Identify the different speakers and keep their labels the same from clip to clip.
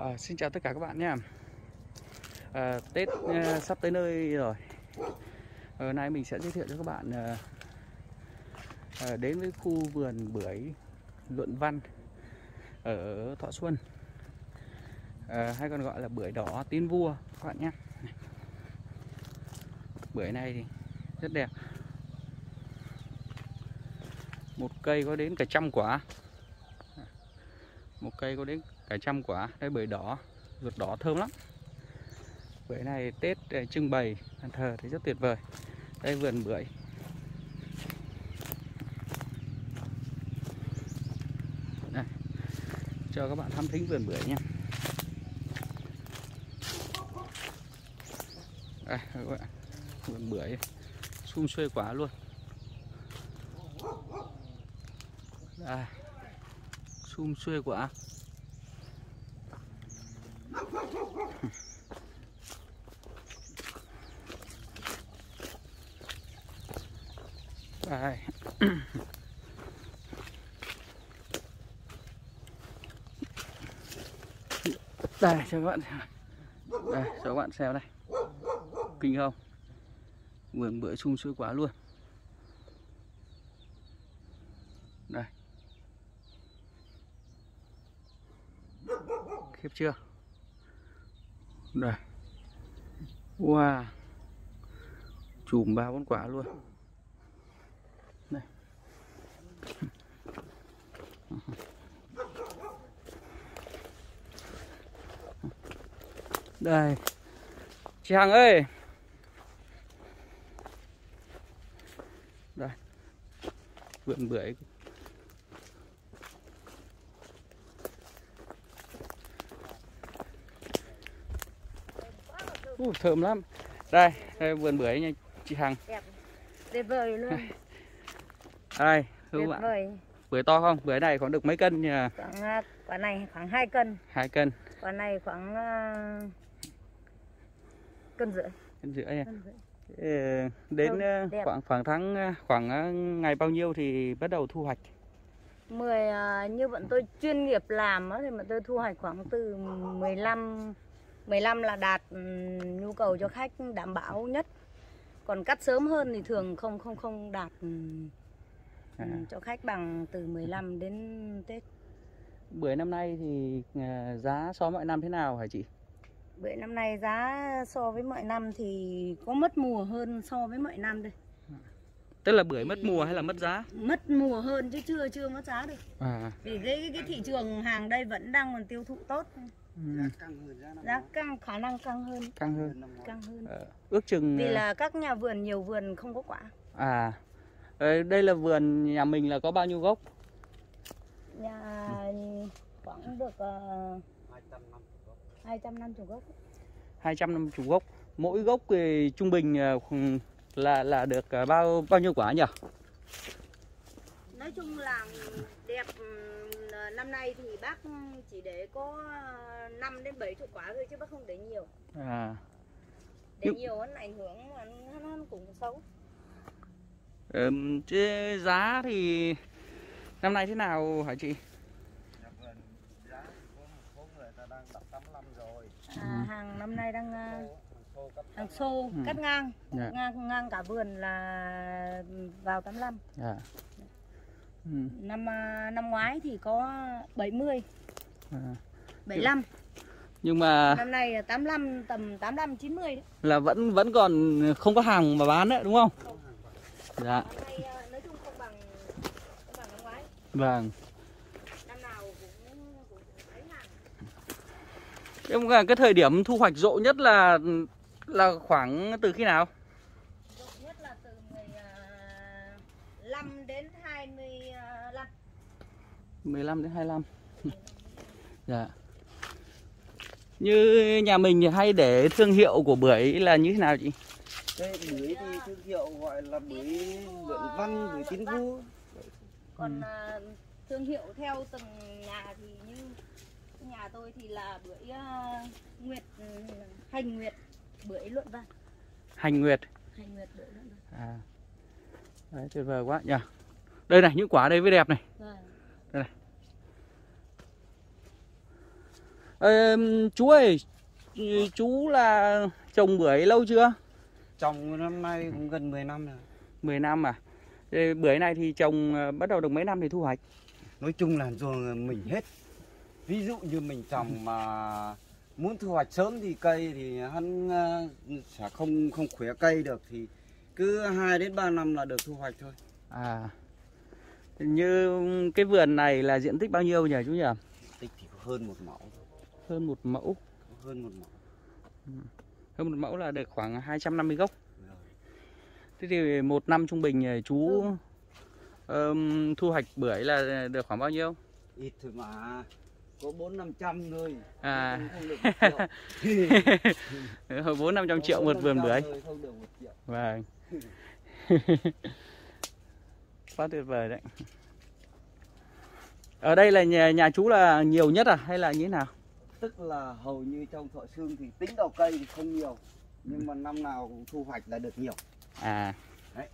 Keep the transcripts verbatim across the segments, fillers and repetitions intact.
Speaker 1: À, xin chào tất cả các bạn nhé. À, Tết à, sắp tới nơi rồi. À, hôm nay mình sẽ giới thiệu cho các bạn à, à, đến với khu vườn bưởi Luận Văn ở Thọ Xuân, à, hay còn gọi là bưởi đỏ Tiến Vua các bạn nhé. Bưởi này thì rất đẹp, một cây có đến cả trăm quả, một cây có đến cả trăm quả. Đây bưởi đỏ, ruột đỏ thơm lắm. Bưởi này Tết trưng bày bàn thờ thì rất tuyệt vời. Đây vườn bưởi. Đây, cho các bạn thăm thính vườn bưởi nha. Đây các bạn, vườn bưởi sum xuê quả luôn. Đây, sum xuê quả. Đây. Đây cho các bạn xem. Đây cho các bạn xem đây. Kinh không? Vườn bưởi sum xuê quả luôn. Đây. Khiếp chưa? Đây. Wow. Chùm ba bốn quả luôn. Đây. Đây. Chị Hằng ơi. Đây. Vườn bưởi. Uh, thơm lắm. Đây, đây vườn bưởi nha chị Hằng.
Speaker 2: Đẹp. Tuyệt vời luôn.
Speaker 1: Đây,
Speaker 2: Tuyệt
Speaker 1: bạn.
Speaker 2: vời.
Speaker 1: Bưởi to không? Bưởi này khoảng được mấy cân nhỉ?
Speaker 2: Khoảng, quả này khoảng hai cân.
Speaker 1: hai cân.
Speaker 2: Quả này khoảng uh, cân rưỡi.
Speaker 1: Cân rưỡi à?
Speaker 2: Cân rưỡi.
Speaker 1: Ê, đến
Speaker 2: Thơm,
Speaker 1: khoảng khoảng tháng khoảng ngày bao nhiêu thì bắt đầu thu hoạch?
Speaker 2: mười uh, như bọn tôi chuyên nghiệp làm á, thì bọn tôi thu hoạch khoảng từ mười lăm mười lăm là đạt um, nhu cầu cho khách đảm bảo nhất. Còn cắt sớm hơn thì thường không không không đạt um, à. cho khách bằng từ mười lăm đến Tết.
Speaker 1: Bưởi năm nay thì giá so với mọi năm thế nào hả chị?
Speaker 2: Bưởi năm nay giá so với mọi năm thì có mất mùa hơn so với mọi năm đây.
Speaker 1: Tức là bưởi mất mùa hay là mất giá?
Speaker 2: Mất mùa hơn chứ chưa chưa mất giá được.
Speaker 1: À.
Speaker 2: Vì cái cái thị trường hàng đây vẫn đang còn tiêu thụ tốt.
Speaker 1: Ừ.
Speaker 2: Giá căng, khả năng căng hơn.
Speaker 1: Căng hơn.
Speaker 2: Căng hơn.
Speaker 1: Ờ, ước chừng
Speaker 2: Vì là các nhà vườn nhiều vườn không có quả.
Speaker 1: À. Đây là vườn nhà mình là có bao nhiêu gốc?
Speaker 2: Nhà khoảng được uh, hai trăm năm mươi gốc.
Speaker 1: hai trăm năm mươi gốc. Mỗi gốc thì trung bình là là được bao bao nhiêu quả nhỉ?
Speaker 2: Nói chung là đẹp, năm nay thì bác chỉ để có năm đến bảy chục quả thôi chứ bác không để nhiều.
Speaker 1: À.
Speaker 2: Để Nhưng... nhiều nó ảnh hưởng nó cũng xấu.
Speaker 1: Ừ, chứ giá thì năm nay thế nào hả chị?
Speaker 2: À, hàng năm nay đang hàng xô ừ. cắt ngang, yeah. ngang ngang cả vườn là vào tám mươi lăm. Yeah. Ừ. Năm năm ngoái thì có bảy mươi, à. bảy mươi lăm.
Speaker 1: Nhưng mà
Speaker 2: năm nay tám mươi lăm, tầm tám mươi lăm chín mươi đấy.
Speaker 1: Là vẫn vẫn còn không có hàng mà bán đấy đúng không?
Speaker 2: Không.
Speaker 1: Dạ.
Speaker 2: Năm nay nói chung không bằng không bằng năm ngoái.
Speaker 1: Vâng.
Speaker 2: Năm nào cũng cũng ấy hàng.
Speaker 1: Nhưng mà cái thời điểm thu hoạch rộ nhất là là khoảng từ khi nào?
Speaker 2: Rộ nhất là từ mười lăm đến hai mươi lăm.
Speaker 1: mười lăm đến hai mươi lăm. Dạ. Như nhà mình thì hay để thương hiệu của bưởi là như thế nào chị?
Speaker 3: Đây bưởi thì thương hiệu gọi là bưởi Luận Văn, bưởi Tiến Vua.
Speaker 2: Còn ừ. uh, thương hiệu theo từng nhà thì như nhà tôi thì là bưởi uh, Nguyệt, uh, Hành Nguyệt, bưởi Luận Văn.
Speaker 1: Hành Nguyệt.
Speaker 2: Hành Nguyệt bưởi Luận Văn.
Speaker 1: À. Đấy, tuyệt vời quá nhỉ. Đây này, những quả đây mới đẹp này.
Speaker 2: Vâng.
Speaker 1: Đây này. Ờ, chú ơi, chú là trồng bưởi lâu chưa?
Speaker 3: Trồng năm nay cũng gần mười năm rồi.
Speaker 1: mười năm à? Thế bưởi này thì trồng bắt đầu được mấy năm thì thu hoạch?
Speaker 3: Nói chung là ruộng mình hết. Ví dụ như mình trồng mà muốn thu hoạch sớm thì cây thì hắn sẽ không không khỏe cây được, thì cứ hai đến ba năm là được thu hoạch thôi.
Speaker 1: À, như cái vườn này là diện tích bao nhiêu nhỉ chú nhỉ?
Speaker 3: Tích thì hơn một mẫu.
Speaker 1: Hơn một mẫu.
Speaker 3: Hơn một mẫu.
Speaker 1: Hơn một mẫu là được khoảng hai trăm năm mươi gốc. Thế thì một năm trung bình chú um, thu hoạch bưởi là được khoảng bao nhiêu?
Speaker 3: Ít thôi mà, có bốn năm trăm thôi.
Speaker 1: À,
Speaker 3: Không
Speaker 1: bốn năm trăm triệu một vườn bưởi.
Speaker 3: Không được một triệu.
Speaker 1: Vâng. Quá tuyệt vời đấy. Ở đây là nhà, nhà chú là nhiều nhất à hay là như thế nào?
Speaker 3: Tức là hầu như trong Thọ Sương thì tính đầu cây thì không nhiều, nhưng mà năm nào cũng thu hoạch là được nhiều.
Speaker 1: À.
Speaker 3: Đấy.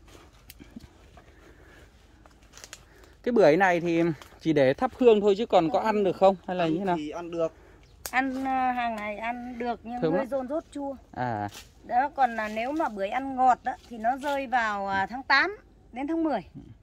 Speaker 1: Cái bưởi này thì chỉ để thắp hương thôi chứ còn có ăn được không hay là
Speaker 3: Ăn
Speaker 1: như thế nào?
Speaker 3: thì ăn được.
Speaker 2: Ăn uh, hàng này ăn được nhưng
Speaker 1: Thơm
Speaker 2: hơi
Speaker 1: lắm.
Speaker 2: rôn rốt chua.
Speaker 1: À.
Speaker 2: Đó, còn là nếu mà bưởi ăn ngọt đó, thì nó rơi vào uh, tháng tám đến tháng mười.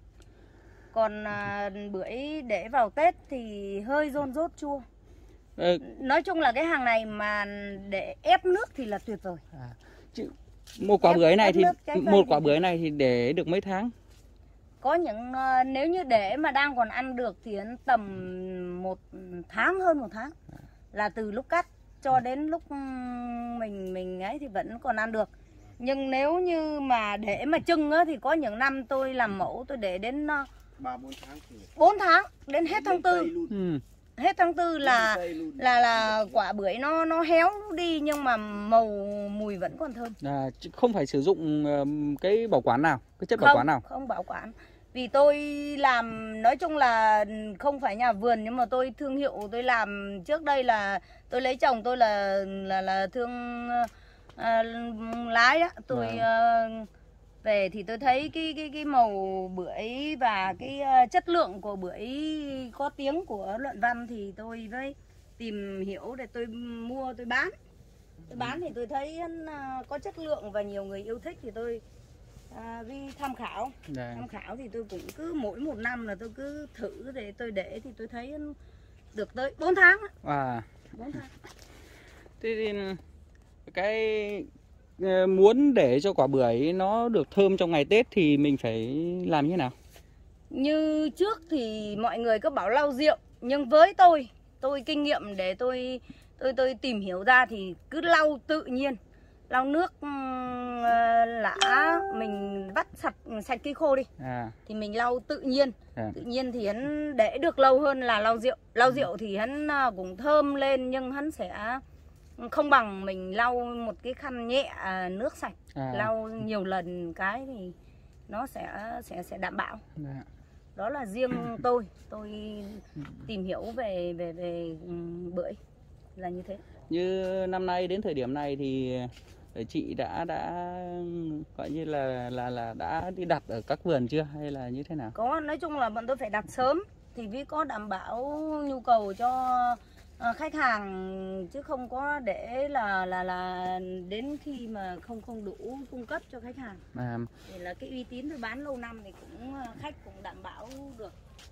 Speaker 2: Còn uh, bưởi để vào Tết thì hơi rôn rốt chua.
Speaker 1: Ờ,
Speaker 2: Nói chung là cái hàng này mà để ép nước thì là tuyệt vời.
Speaker 1: à, chứ một quả
Speaker 2: Ép-
Speaker 1: bưởi này
Speaker 2: ép
Speaker 1: thì
Speaker 2: nước trái cây
Speaker 1: một
Speaker 2: thì-
Speaker 1: quả bưởi này thì để được mấy tháng?
Speaker 2: Có những uh, nếu như để mà đang còn ăn được thì đến tầm một tháng, hơn một tháng, là từ lúc cắt cho đến lúc mình mình ấy thì vẫn còn ăn được. Nhưng nếu như mà để mà trưng á, thì có những năm tôi làm mẫu tôi để đến uh,
Speaker 3: ba bốn tháng thì
Speaker 2: bốn tháng, đến hết tháng tư.
Speaker 1: Ừ.
Speaker 2: Hết tháng tư là là là quả bưởi nó nó héo đi nhưng mà màu mùi vẫn còn thơm.
Speaker 1: À, chứ không phải sử dụng um, cái bảo quản nào, cái chất bảo
Speaker 2: Không,
Speaker 1: quản nào?
Speaker 2: không bảo quản. Vì tôi làm nói chung là không phải nhà vườn nhưng mà tôi thương hiệu tôi làm trước đây là tôi lấy chồng tôi là là là thương uh, lái đó. Tôi uh, về thì tôi thấy cái cái cái màu bưởi và cái uh, chất lượng của bưởi có tiếng của Luận Văn thì tôi với tìm hiểu để tôi mua tôi bán. Tôi bán thì tôi thấy uh, có chất lượng và nhiều người yêu thích thì tôi À, vì tham khảo
Speaker 1: Đây.
Speaker 2: tham khảo thì tôi cũng cứ mỗi một năm là tôi cứ thử để tôi để thì tôi thấy được tới bốn tháng đó.
Speaker 1: À.
Speaker 2: bốn tháng.
Speaker 1: Thế thì cái ờ, muốn để cho quả bưởi nó được thơm trong ngày Tết thì mình phải làm như thế nào?
Speaker 2: Như trước thì mọi người cứ bảo lau rượu, nhưng với tôi tôi kinh nghiệm để tôi tôi tôi tìm hiểu ra thì cứ lau tự nhiên. Lau nước uh, lã mình vắt sạch sạch cây khô đi.
Speaker 1: À.
Speaker 2: Thì mình lau tự nhiên.
Speaker 1: À.
Speaker 2: Tự nhiên thì hắn để được lâu hơn là lau rượu. Lau rượu thì hắn cũng thơm lên nhưng hắn sẽ không bằng mình lau một cái khăn nhẹ nước sạch.
Speaker 1: À.
Speaker 2: Lau nhiều lần cái thì nó sẽ sẽ sẽ đảm bảo.
Speaker 1: Dạ.
Speaker 2: Đó là riêng tôi, tôi tìm hiểu về về về bưởi là như thế.
Speaker 1: Như năm nay đến thời điểm này thì chị đã đã gọi như là là là đã đi đặt ở các vườn chưa hay là như thế nào?
Speaker 2: Có, nói chung là bọn tôi phải đặt sớm thì mới có đảm bảo nhu cầu cho uh, khách hàng, chứ không có để là là là đến khi mà không không đủ cung cấp cho khách hàng.
Speaker 1: À.
Speaker 2: Thì là cái uy tín tôi bán lâu năm thì cũng khách cũng đảm bảo được.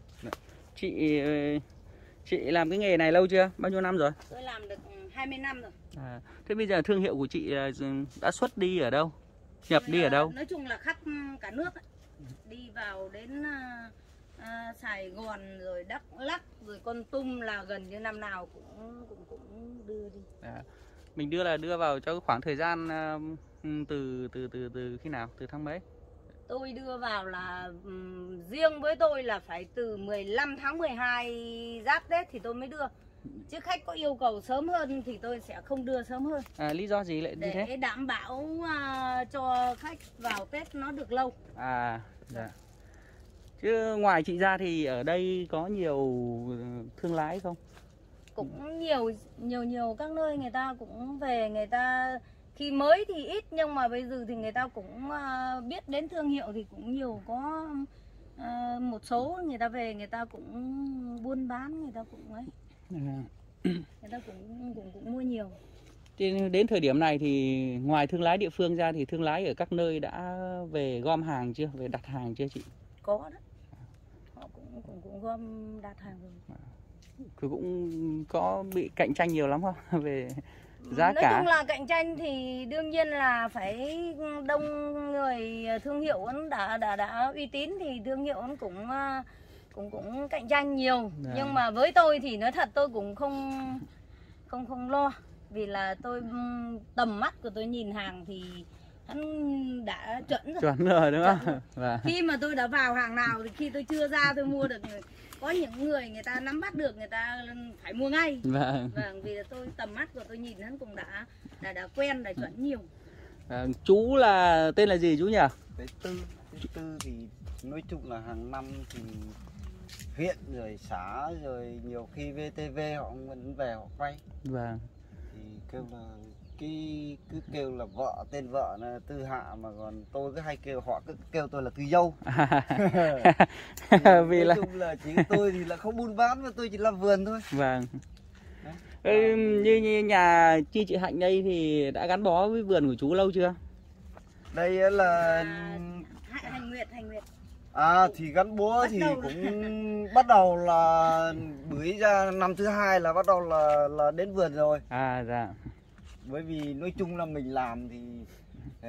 Speaker 1: Chị chị làm cái nghề này lâu chưa? Bao nhiêu năm rồi?
Speaker 2: Tôi làm được hai mươi năm rồi. À,
Speaker 1: thế bây giờ thương hiệu của chị đã xuất đi ở đâu? Nhập đi ở đâu?
Speaker 2: Nói chung là khách cả nước ấy. Đi vào đến uh, Sài Gòn rồi Đắk Lắk rồi Kon Tum là gần như năm nào cũng cũng cũng đưa đi.
Speaker 1: À, mình đưa là đưa vào cho khoảng thời gian uh, từ từ từ từ khi nào? Từ tháng mấy?
Speaker 2: Tôi đưa vào là um, riêng với tôi là phải từ mười lăm tháng mười hai giáp Tết thì tôi mới đưa. Chứ khách có yêu cầu sớm hơn thì tôi sẽ không đưa sớm hơn.
Speaker 1: À, lý do gì lại như thế?
Speaker 2: Để đảm bảo uh, cho khách vào Tết nó được lâu.
Speaker 1: À, dạ. Chứ ngoài chị ra thì ở đây có nhiều thương lái không?
Speaker 2: Cũng nhiều nhiều nhiều các nơi người ta cũng về, người ta khi mới thì ít nhưng mà bây giờ thì người ta cũng uh, biết đến thương hiệu thì cũng nhiều, có uh, một số người ta về người ta cũng buôn bán, người ta cũng ấy.
Speaker 1: À.
Speaker 2: người ta cũng cũng cũng mua nhiều.
Speaker 1: Thì đến thời điểm này thì ngoài thương lái địa phương ra thì thương lái ở các nơi đã về gom hàng chưa, về đặt hàng chưa chị?
Speaker 2: Có đó, họ cũng cũng cũng gom đặt hàng rồi.
Speaker 1: Cứ cũng có bị cạnh tranh nhiều lắm không về giá
Speaker 2: Nói
Speaker 1: cả?
Speaker 2: chung là cạnh tranh thì đương nhiên là phải đông người, thương hiệu nó đã đã đã uy tín thì thương hiệu nó cũng cũng cũng cạnh tranh nhiều.
Speaker 1: Dạ.
Speaker 2: Nhưng mà với tôi thì nói thật tôi cũng không không không lo, vì là tôi tầm mắt của tôi nhìn hàng thì hắn đã chuẩn rồi.
Speaker 1: Chuẩn rồi đúng không?
Speaker 2: Chuẩn rồi.
Speaker 1: Và
Speaker 2: Khi mà tôi đã vào hàng nào thì khi tôi chưa ra tôi mua được, có những người người ta nắm bắt được, người ta phải mua ngay.
Speaker 1: Vâng.
Speaker 2: Vâng, vì là tôi tầm mắt của tôi nhìn hắn cũng đã đã đã quen, đã chuẩn nhiều.
Speaker 1: À, chú là tên là gì chú nhỉ?
Speaker 3: Cái tư, cái tư thì nói chung là hàng năm thì huyện rồi xã rồi nhiều khi vê tê vê họ vẫn về họ quay.
Speaker 1: Vâng.
Speaker 3: Thì kêu là cái cứ kêu là vợ, tên vợ là Tư Hạ, mà còn tôi cứ hay kêu họ cứ kêu tôi là Tư Dâu.
Speaker 1: Vì
Speaker 3: nói
Speaker 1: là
Speaker 3: chung là chỉ tôi thì là không buôn bán mà tôi chỉ làm vườn thôi.
Speaker 1: vâng. Ừ, như, như nhà chi chị Hạnh đây thì đã gắn bó với vườn của chú lâu chưa?
Speaker 3: Đây là
Speaker 2: À, Hành Nguyệt, Hành Nguyệt.
Speaker 3: à thì gắn bó
Speaker 2: Bắt
Speaker 3: thì
Speaker 2: đầu
Speaker 3: cũng bắt đầu là bưởi ra năm thứ hai là bắt đầu là là đến vườn rồi.
Speaker 1: À dạ.
Speaker 3: Bởi vì nói chung là mình làm thì uh,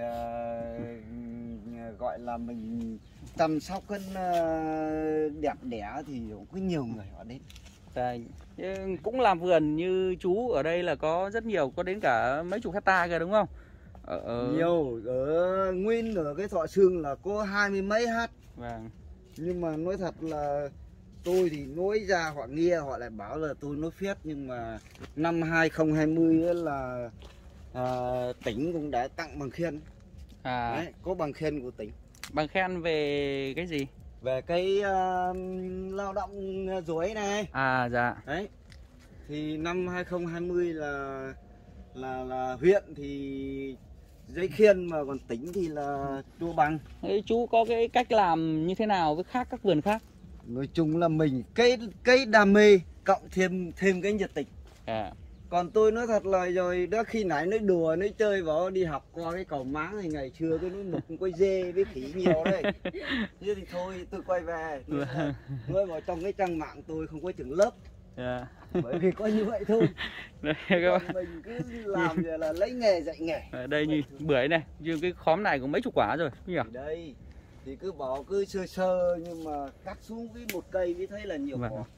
Speaker 3: gọi là mình chăm sóc cái uh, đẹp đẽ thì cũng có nhiều người họ đến.
Speaker 1: Dạ. Cũng làm vườn như chú ở đây là có rất nhiều, có đến cả mấy chục hecta kìa đúng không? Ở, ở...
Speaker 3: Nhiều, ở nguyên ở cái Thọ Sương là có hai mươi mấy hát.
Speaker 1: Vâng.
Speaker 3: Nhưng mà nói thật là tôi thì nói ra họ nghe họ lại bảo là tôi nói phét, nhưng mà năm hai không hai không là à, tỉnh cũng đã tặng bằng khen.
Speaker 1: À.
Speaker 3: Đấy, có bằng khen của tỉnh.
Speaker 1: Bằng khen về cái gì?
Speaker 3: Về cái uh, lao động ruổi này.
Speaker 1: À dạ.
Speaker 3: Đấy. Thì năm hai không hai không là là là huyện thì giấy khen, mà còn tỉnh thì là chua bằng.
Speaker 1: Thế chú có cái cách làm như thế nào với khác các vườn khác?
Speaker 3: Nói chung là mình cái cái đam mê cộng thêm thêm cái nhiệt tình.
Speaker 1: À.
Speaker 3: Còn tôi nói thật là rồi đó, khi nãy nói đùa nói chơi vào đi học qua cái cầu máng thì ngày xưa tôi nói mực quay dê với khỉ nhiều đây. Thế thì thôi tôi quay về. Nuôi vào trong cái trang mạng tôi không có trường lớp.
Speaker 1: Yeah.
Speaker 3: Bởi vì có như vậy thôi.
Speaker 1: Đây các bạn.
Speaker 3: Mình cứ làm vậy là lấy nghề dạy nghề.
Speaker 1: Ở đây như bưởi này, như cái khóm này cũng mấy chục quả rồi nhỉ?
Speaker 3: Đây thì cứ bỏ cứ sơ sơ, nhưng mà cắt xuống cái một cây mới thấy là nhiều
Speaker 1: vâng.
Speaker 3: quả.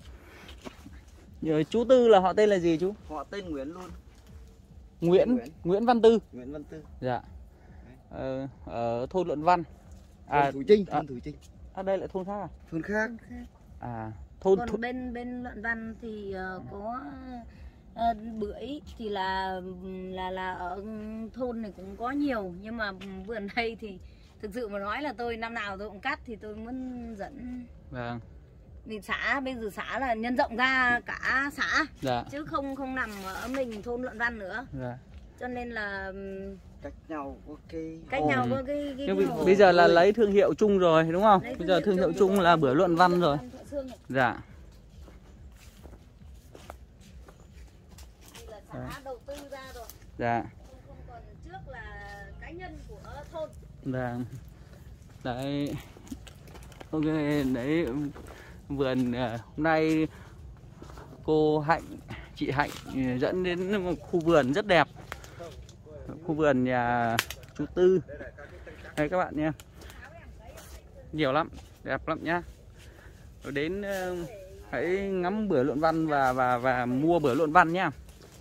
Speaker 1: Rồi chú Tư là họ tên là gì chú?
Speaker 3: Họ tên Nguyễn luôn.
Speaker 1: Nguyễn
Speaker 3: Nguyễn.
Speaker 1: Nguyễn Văn Tư.
Speaker 3: Nguyễn Văn Tư.
Speaker 1: Dạ. Ờ, ở thôn Luận Văn.
Speaker 3: À, thôn Thủ Trinh, thôn
Speaker 1: à,
Speaker 3: Thủ Trinh.
Speaker 1: À đây lại thôn khác à?
Speaker 3: Thôn khác.
Speaker 1: À, thôn
Speaker 2: Còn
Speaker 1: thôn...
Speaker 2: bên bên Luận Văn thì uh, có uh, bưởi thì là là là ở thôn này cũng có nhiều, nhưng mà vườn đây thì thực sự mà nói là tôi năm nào tôi cũng cắt, thì tôi muốn dẫn.
Speaker 1: Vâng.
Speaker 2: Vì xã bây giờ xã là nhân rộng ra cả xã.
Speaker 1: Dạ.
Speaker 2: Chứ không không nằm ở mình thôn Luận Văn nữa.
Speaker 1: Dạ.
Speaker 2: Cho nên là
Speaker 3: Cách nhau có cái
Speaker 2: cách
Speaker 3: hồ.
Speaker 2: nhau có cái, cái,
Speaker 1: Nhưng
Speaker 2: cái
Speaker 1: bây, bây giờ là lấy thương hiệu chung rồi đúng không?
Speaker 2: Lấy
Speaker 1: Bây giờ thương hiệu chung là bưởi Luận Văn rồi. Dạ.
Speaker 2: Thì là xã đầu tư ra rồi.
Speaker 1: Dạ.
Speaker 2: Không, không còn trước là cá nhân của thôn.
Speaker 1: Dạ. Đấy. Ok, đấy vườn hôm nay cô Hạnh, chị Hạnh dẫn đến một khu vườn rất đẹp. Khu vườn nhà chú Tư. Đây các bạn nha. Nhiều lắm, đẹp lắm nhá. Rồi đến hãy ngắm bưởi Luận Văn và và và mua bưởi Luận Văn nhá.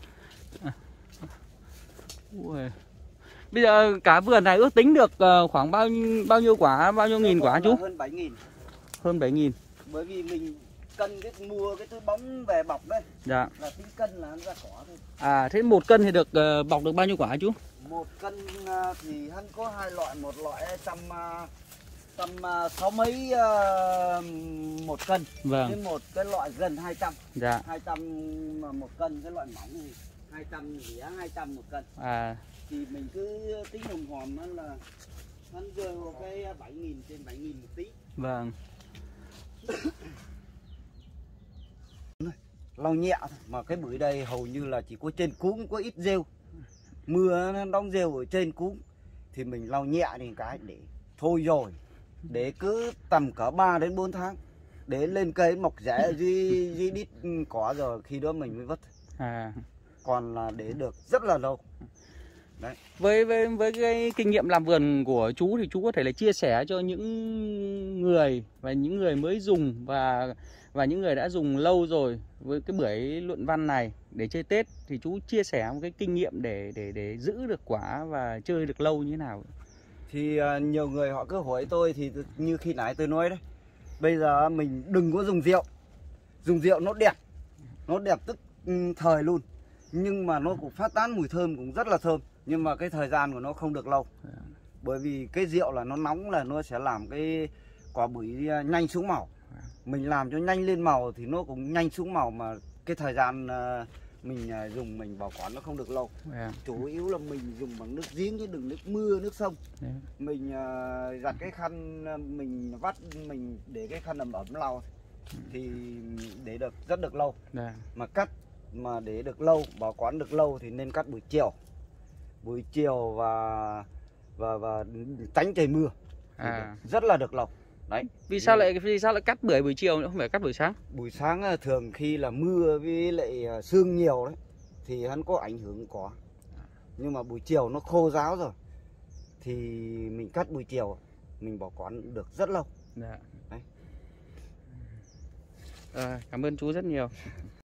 Speaker 1: Ui. Bây giờ cả vườn này ước tính được khoảng bao nhiêu, bao nhiêu quả, bao nhiêu nghìn quả chú?
Speaker 3: Hơn bảy nghìn.
Speaker 1: Hơn bảy nghìn.
Speaker 3: Bởi vì mình cân cái mua cái túi bóng về bọc đây.
Speaker 1: Dạ.
Speaker 3: Là tính cân là nó ra quả thôi.
Speaker 1: À thế một cân thì được uh, bọc được bao nhiêu quả chú?
Speaker 3: Một cân uh, thì hắn có hai loại, một loại trăm uh, trăm uh, sáu mấy uh, một cân.
Speaker 1: Vâng.
Speaker 3: Với một cái loại gần hai trăm.
Speaker 1: Dạ.
Speaker 3: hai trăm mà một cân, cái loại mỏng thì hai trăm rẻ hai trăm một cân.
Speaker 1: À.
Speaker 3: Thì mình cứ tính hồng hòm nó là hắn rơi vào cái bảy nghìn, trên bảy nghìn một tí.
Speaker 1: Vâng.
Speaker 3: lau nhẹ thôi. Mà cái bưởi đây hầu như là chỉ có trên cuống có ít rêu, mưa nó đóng rêu ở trên cuống thì mình lau nhẹ đi cái để thôi rồi, để cứ tầm cỡ ba đến bốn tháng để lên cây mọc rễ ở dưới dưới đít cỏ rồi khi đó mình mới vứt.
Speaker 1: À.
Speaker 3: Còn là để được rất là lâu. Đấy.
Speaker 1: Với với với cái kinh nghiệm làm vườn của chú thì chú có thể là chia sẻ cho những người và những người mới dùng và và những người đã dùng lâu rồi với cái bưởi luận văn này để chơi Tết, thì chú chia sẻ một cái kinh nghiệm để để để giữ được quả và chơi được lâu như thế nào?
Speaker 3: Thì uh, nhiều người họ cứ hỏi tôi thì như khi nãy tôi nói đấy, bây giờ mình đừng có dùng rượu. Dùng rượu nó đẹp, nó đẹp tức thời luôn, nhưng mà nó cũng phát tán mùi thơm cũng rất là thơm, nhưng mà cái thời gian của nó không được lâu. Bởi vì cái rượu là nó nóng là nó sẽ làm cái quả bưởi nhanh xuống màu. Mình làm cho nhanh lên màu thì nó cũng nhanh xuống màu, mà cái thời gian uh, mình uh, dùng mình bảo quản nó không được lâu.
Speaker 1: Yeah.
Speaker 3: Chủ yếu là mình dùng bằng nước giếng chứ đừng nước mưa, nước sông. Yeah. Mình uh, giặt cái khăn, uh, mình vắt, mình để cái khăn ẩm ẩm lau thì để được rất được lâu. Yeah. Mà cắt mà để được lâu, bảo quản được lâu thì nên cắt buổi chiều. Buổi chiều và và và tránh trời mưa. À. Rất là được lâu. Đấy.
Speaker 1: Vì sao lại vì sao lại cắt bưởi buổi chiều nữa không phải cắt buổi sáng?
Speaker 3: Buổi sáng thường khi là mưa với lại sương nhiều đấy thì hắn có ảnh hưởng quả. Nhưng mà buổi chiều nó khô ráo rồi thì mình cắt buổi chiều mình bảo quản được rất lâu.
Speaker 1: Dạ. Đấy. À, cảm ơn chú rất nhiều.